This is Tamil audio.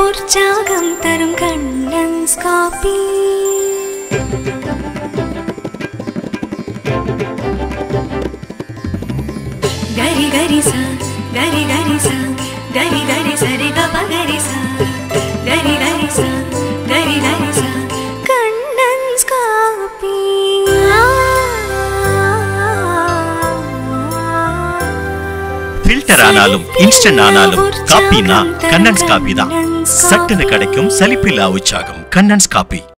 உற்சாகம் தரும் கண்ணன்ஸ் காபி. கரி கரி சா கரி கரி சா கரி கரி சரி கப கரி சா கரி கரி சா கரி கரி சா கண்ணன்ஸ் காபி. ஃபில்டர் ஆனாலும் இன்ஸ்டன்ட் ஆனாலும் காப்பினா கண்ணன்ஸ் காபி தான். சட்டுன்னு கிடைக்கும் சலிப்பில்லா உற்சாகம். கண்ணன்ஸ் காபி.